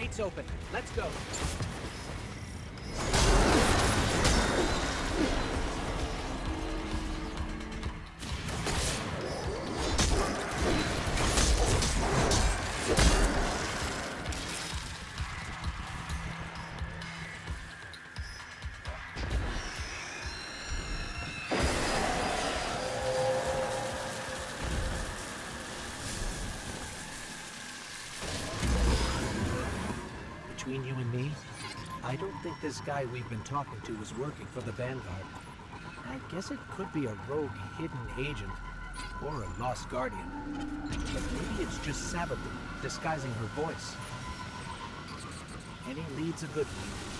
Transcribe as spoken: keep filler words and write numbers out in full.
gate's open. Let's go. Between you and me, I don't think this guy we've been talking to is working for the Vanguard. I guess it could be a rogue hidden agent, or a lost guardian. But maybe it's just Sabathun disguising her voice. Any lead's a good one.